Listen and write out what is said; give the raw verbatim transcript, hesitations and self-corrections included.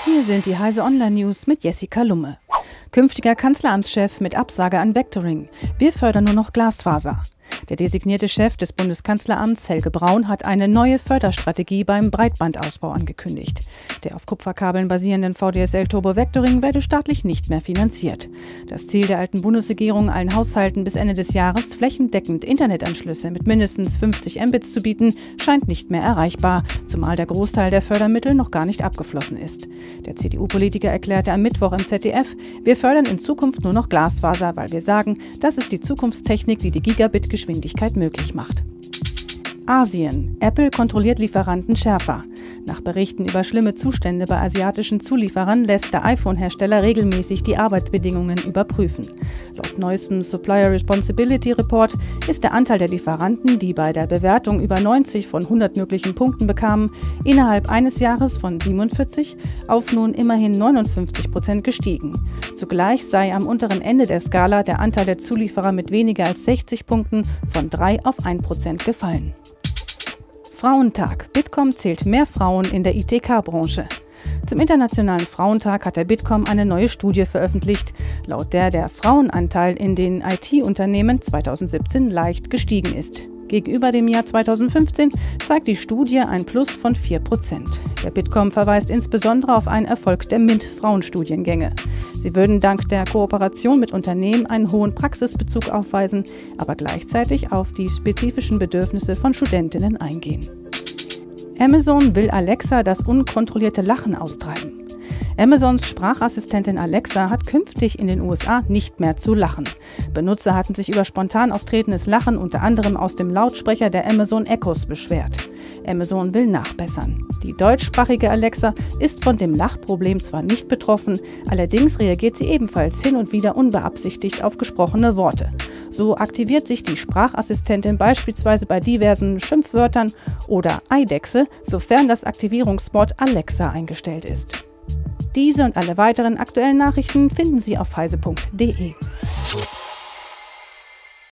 Hier sind die Heise Online News mit Jessica Lumme. Künftiger Kanzleramtschef mit Absage an Vectoring. Wir fördern nur noch Glasfaser. Der designierte Chef des Bundeskanzleramts, Helge Braun, hat eine neue Förderstrategie beim Breitbandausbau angekündigt. Der auf Kupferkabeln basierenden V D S L-Turbo Vectoring werde staatlich nicht mehr finanziert. Das Ziel der alten Bundesregierung, allen Haushalten bis Ende des Jahres flächendeckend Internetanschlüsse mit mindestens fünfzig Mbits zu bieten, scheint nicht mehr erreichbar, zumal der Großteil der Fördermittel noch gar nicht abgeflossen ist. Der C D U-Politiker erklärte am Mittwoch im Z D F, wir fördern in Zukunft nur noch Glasfaser, weil wir sagen, das ist die Zukunftstechnik, die die Gigabit-Geschwindigkeit möglich macht. Asien. Apple kontrolliert Lieferanten schärfer. Nach Berichten über schlimme Zustände bei asiatischen Zulieferern lässt der iPhone-Hersteller regelmäßig die Arbeitsbedingungen überprüfen. Laut neuestem Supplier Responsibility Report ist der Anteil der Lieferanten, die bei der Bewertung über neunzig von hundert möglichen Punkten bekamen, innerhalb eines Jahres von siebenundvierzig auf nun immerhin neunundfünfzig Prozent gestiegen. Zugleich sei am unteren Ende der Skala der Anteil der Zulieferer mit weniger als sechzig Punkten von drei auf ein Prozent gefallen. Frauentag. Bitkom zählt mehr Frauen in der I T K-Branche. Zum Internationalen Frauentag hat der Bitkom eine neue Studie veröffentlicht, laut der der Frauenanteil in den I T-Unternehmen zweitausendsiebzehn leicht gestiegen ist. Gegenüber dem Jahr zweitausendfünfzehn zeigt die Studie ein Plus von vier Prozent. Der Bitkom verweist insbesondere auf einen Erfolg der MINT-Frauenstudiengänge. Sie würden dank der Kooperation mit Unternehmen einen hohen Praxisbezug aufweisen, aber gleichzeitig auf die spezifischen Bedürfnisse von Studentinnen eingehen. Amazon will Alexa das unkontrollierte Lachen austreiben. Amazons Sprachassistentin Alexa hat künftig in den U S A nicht mehr zu lachen. Benutzer hatten sich über spontan auftretendes Lachen unter anderem aus dem Lautsprecher der Amazon Echos beschwert. Amazon will nachbessern. Die deutschsprachige Alexa ist von dem Lachproblem zwar nicht betroffen, allerdings reagiert sie ebenfalls hin und wieder unbeabsichtigt auf gesprochene Worte. So aktiviert sich die Sprachassistentin beispielsweise bei diversen Schimpfwörtern oder Eidechse, sofern das Aktivierungswort Alexa eingestellt ist. Diese und alle weiteren aktuellen Nachrichten finden Sie auf heise punkt de.